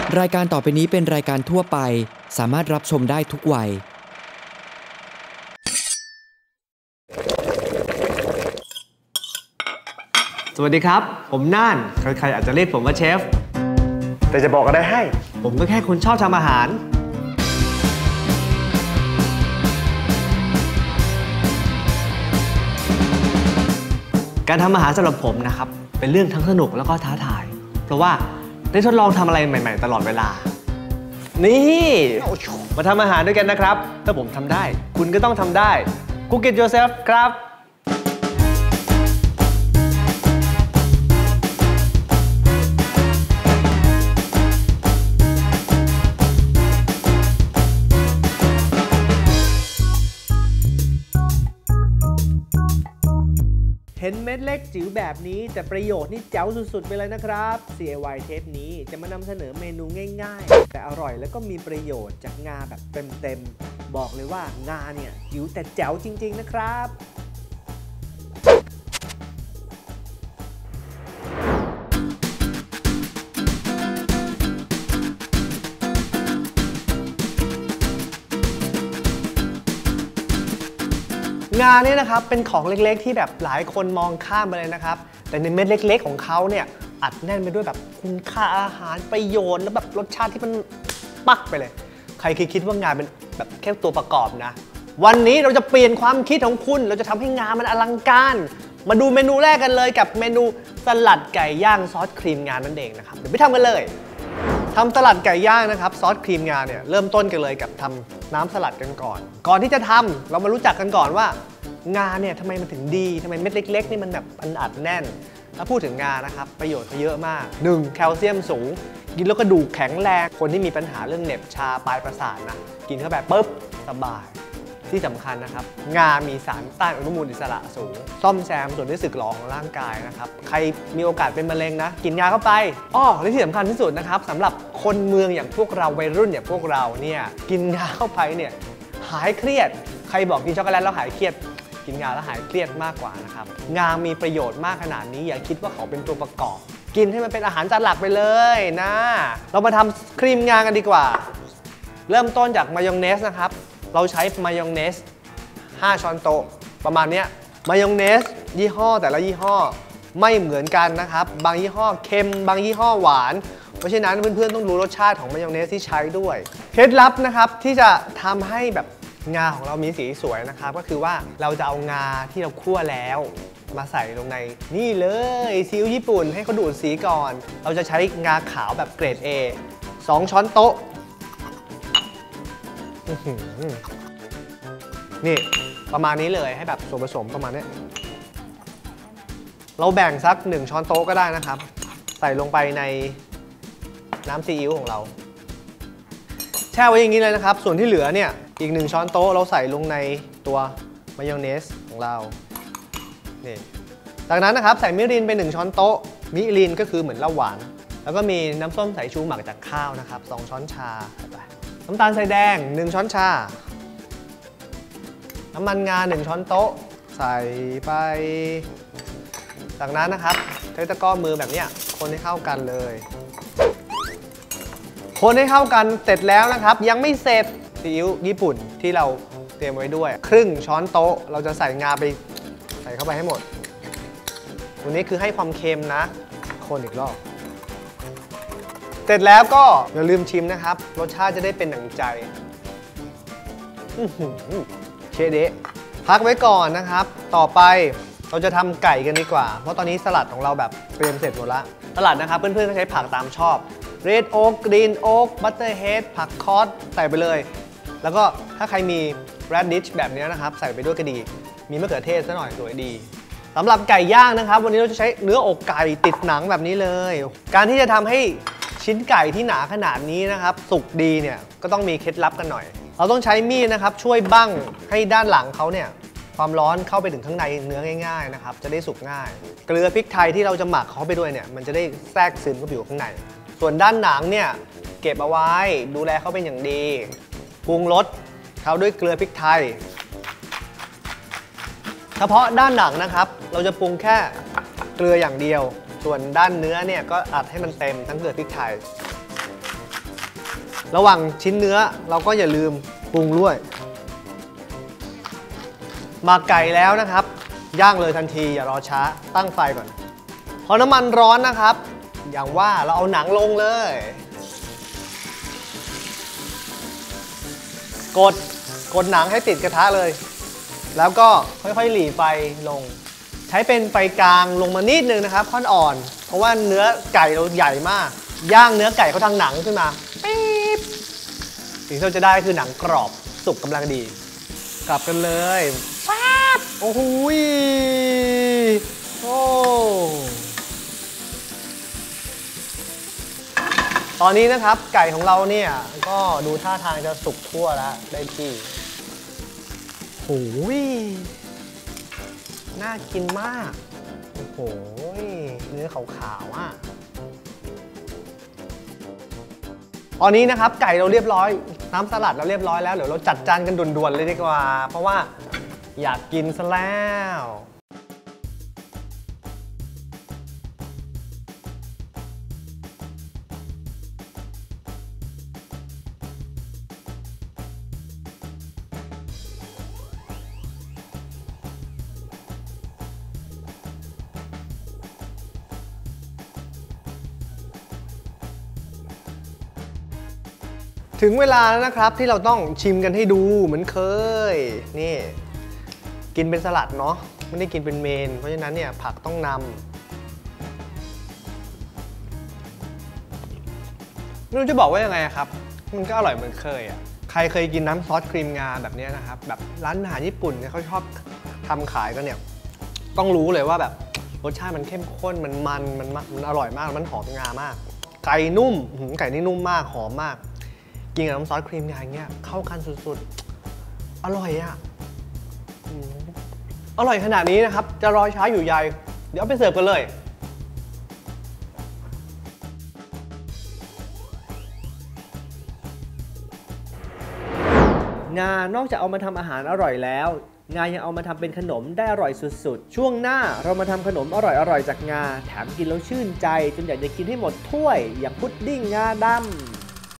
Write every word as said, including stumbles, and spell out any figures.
รายการต่อไปนี้เป็นรายการทั่วไปสามารถรับชมได้ทุกวัยสวัสดีครับผมน่านใครๆอาจจะเรียกผมว่าเชฟแต่จะบอกอะไรให้ผมก็แค่คนชอบทำอาหารการทำอาหารสำหรับผมนะครับเป็นเรื่องทั้งสนุกแล้วก็ท้าทายเพราะว่าได้ทดลองทำอะไรใหม่ๆตลอดเวลานี่มาทำอาหารด้วยกันนะครับถ้าผมทำได้คุณก็ต้องทำได้ Cook it yourself ครับเห็นเม็ดเล็กจิ๋วแบบนี้แต่ประโยชน์นี่แจ๋วสุดๆไปเลยนะครับ ซี เอ วาย เทปนี้จะมานำเสนอเมนูง่ายๆแต่อร่อยแล้วก็มีประโยชน์จากงาแบบเต็มๆบอกเลยว่างาเนี่ยจิ๋วแต่แจ๋วจริงๆนะครับงาเนี่ยนะครับเป็นของเล็กๆที่แบบหลายคนมองข้ามไปเลยนะครับแต่ในเม็ดเล็กๆของเขาเนี่ยอัดแน่นไปด้วยแบบคุณค่าอาหารประโยชน์แล้วแบบรสชาติที่มันปักไปเลยใครเคยคิดว่างาเป็นแบบแค่ตัวประกอบนะวันนี้เราจะเปลี่ยนความคิดของคุณเราจะทำให้งามันอลังการมาดูเมนูแรกกันเลยกับเมนูสลัดไก่ย่างซอสครีมงานั่นเองนะครับเดี๋ยวไปทำกันเลยทำสลัดไก่ย่างนะครับซอสครีมงาเนี่ยเริ่มต้นกันเลยกับทำน้ำสลัดกันก่อนก่อนที่จะทำเรามารู้จักกันก่อนว่างาเนี่ยทำไมมันถึงดีทำไมเม็ดเล็กๆนี่มันแบบอันอัดแน่นถ้าพูดถึงงานะครับประโยชน์เขาเยอะมาก หนึ่ง แคลเซียมสูงกินแล้วกระดูกแข็งแรงคนที่มีปัญหาเรื่องเหน็บชาปลายประสาทนะกินเข้าไปปุ๊บสบายที่สำคัญนะครับงามีสารต้านอนุมูลอิสระสูงซ่อมแซมส่วนที่สึกหรอของร่างกายนะครับใครมีโอกาสเป็นมะเร็งนะกินงาเข้าไปอ้อและที่สำคัญที่สุดนะครับสำหรับคนเมืองอย่างพวกเราวัยรุ่นอย่างพวกเราเนี่ยกินงาเข้าไปเนี่ยหายเครียดใครบอกกินช็อกโกแลตแล้วหายเครียดกินงาแล้วหายเครียดมากกว่านะครับงามีประโยชน์มากขนาดนี้อย่าคิดว่าเขาเป็นตัวประกอบกินให้มันเป็นอาหารจานหลักไปเลยนะเรามาทำครีมงากันดีกว่าเริ่มต้นจากมายองเนสนะครับเราใช้มายองเนสห้าช้อนโต๊ะประมาณนี้มายองเนสยี่ห้อแต่ละยี่ห้อไม่เหมือนกันนะครับบางยี่ห้อเค็มบางยี่ห้อหวานเพราะฉะนั้นเพื่อนๆต้องรู้รสชาติของมายองเนสที่ใช้ด้วยเคล็ดลับนะครับที่จะทำให้แบบงาของเรามีสีสวยนะครับก็คือว่าเราจะเอางาที่เราคั่วแล้วมาใส่ลงในนี่เลยซีอิ๊วญี่ปุ่นให้เขาดูดสีก่อนเราจะใช้งาขาวแบบเกรด A สองช้อนโต๊ะนี่ประมาณนี้เลยให้แบบส่วนผสมประมาณนี้เราแบ่งสักหนึ่งช้อนโต๊ะก็ได้นะครับใส่ลงไปในน้ำซีอิ๊วของเราแช่ไว้อย่างนี้เลยนะครับส่วนที่เหลือเนี่ยอีกหนึ่งช้อนโต๊ะเราใส่ลงในตัวมายองเนสของเรานี่จากนั้นนะครับใส่มิรินไปหนึ่งช้อนโต๊ะมิรินก็คือเหมือนเหล้าหวานแล้วก็มีน้ำส้มสายชูหมักจากข้าวนะครับสองช้อนชาไปน้ำตาลทรายแดงหนึ่งช้อนชาน้ำมันงาหนึ่งช้อนโต๊ะใส่ไปจากนั้นนะครับใช้ตะกร้อมือแบบนี้คนให้เข้ากันเลยคนให้เข้ากันเสร็จแล้วนะครับยังไม่เสร็จซีอิ๊วญี่ปุ่นที่เราเตรียมไว้ด้วยครึ่งช้อนโต๊ะเราจะใส่งาไปใส่เข้าไปให้หมดตัวนี้คือให้ความเค็มนะคนอีกรอบเสร็จแล้วก็อย่าลืมชิมนะครับรสชาติจะได้เป็นหนังใจเชเดะพักไว้ก่อนนะครับต่อไปเราจะทำไก่กันดีกว่าเพราะตอนนี้สลัดของเราแบบเตรียมเสร็จหมดแล้วสลัดนะครับเพื่อนๆก็ใช้ผักตามชอบเรดโอ๊กกรีนโอ๊กบัตเตอร์เฮดผักคอสใส่ไปเลยแล้วก็ถ้าใครมีแรดดิชแบบนี้นะครับใส่ไปด้วยก็ดีมีมะเขือเทศซะหน่อยสวยดีสำหรับไก่ย่างนะครับวันนี้เราจะใช้เนื้ออกไก่ติดหนังแบบนี้เลยการที่จะทำให้ชิ้นไก่ที่หนาขนาดนี้นะครับสุกดีเนี่ยก็ต้องมีเคล็ดลับกันหน่อยเราต้องใช้มีดนะครับช่วยบั้งให้ด้านหลังเขาเนี่ยความร้อนเข้าไปถึงข้างในเนื้อง่ายๆนะครับจะได้สุกง่ายเกลือพริกไทยที่เราจะหมักเขาไปด้วยเนี่ยมันจะได้แทรกซึมเข้าไปอยู่ข้างในส่วนด้านหนังเนี่ยเก็บเอาไว้ดูแลเขาเป็นอย่างดีปรุงรสเขาด้วยเกลือพริกไทยเฉพาะด้านหนังนะครับเราจะปรุงแค่เกลืออย่างเดียวส่วนด้านเนื้อเนี่ยก็อัดให้มันเต็มทั้งเกลือพริกไทยระหว่างชิ้นเนื้อเราก็อย่าลืมปรุงด้วยหมักไก่แล้วนะครับย่างเลยทันทีอย่ารอช้าตั้งไฟก่อนพอน้ำมันร้อนนะครับอย่างว่าเราเอาหนังลงเลยกดกดหนังให้ติดกระทะเลยแล้วก็ค่อยๆหลีไฟลงใช้เป็นไฟกลางลงมานิดนึงนะครับค่อนอ่อนเพราะว่าเนื้อไก่เราใหญ่มากย่างเนื้อไก่เขาทางหนังขึ้นมาปี๊บสิ่งที่เราจะได้คือหนังกรอบสุกกำลังดีกลับกันเลยป๊าบโอ้โหโอ้ตอนนี้นะครับไก่ของเราเนี่ยก็ดูท่าทางจะสุกทั่วแล้วได้ที่โอ้ยน่ากินมากโอ้โหเนื้อขาวๆอ่ะตอนนี้นะครับไก่เราเรียบร้อยน้ำสลัดเราเรียบร้อยแล้วเดี๋ยวเราจัดจานกันด่วนๆเลยดีกว่าเพราะว่าอยากกินซะแล้วถึงเวลาแล้วนะครับที่เราต้องชิมกันให้ดูเหมือนเคยนี่กินเป็นสลัดเนาะไม่ได้กินเป็นเมนเพราะฉะนั้นเนี่ยผักต้องนำไม่รู้จะบอกว่ายังไงครับมันก็อร่อยเหมือนเคยอ่ะใครเคยกินน้ำซอสครีมงาแบบนี้นะครับแบบร้านอาหารญี่ปุ่นเนี่ยเขาชอบทำขายกันเนี่ยต้องรู้เลยว่าแบบรสชาติมันเข้มข้นมันมันมันมันอร่อยมากมันหอมงามากไก่นุ่มไก่นี่นุ่มมากหอมมากกินกับน้ำซอสครีมงาอย่างเงี้ยเข้ากันสุดๆอร่อยอ่ะอร่อยขนาดนี้นะครับจะรอช้าอยู่ใหญ่เดี๋ยวเอาไปเสิร์ฟกันเลยงานอกจากเอามาทำอาหารอร่อยแล้วงายังเอามาทำเป็นขนมได้อร่อยสุดๆช่วงหน้าเรามาทำขนมอร่อยๆจากงาแถมกินแล้วชื่นใจจนอยากจะกินให้หมดถ้วยอย่างพุดดิ้งงาดำ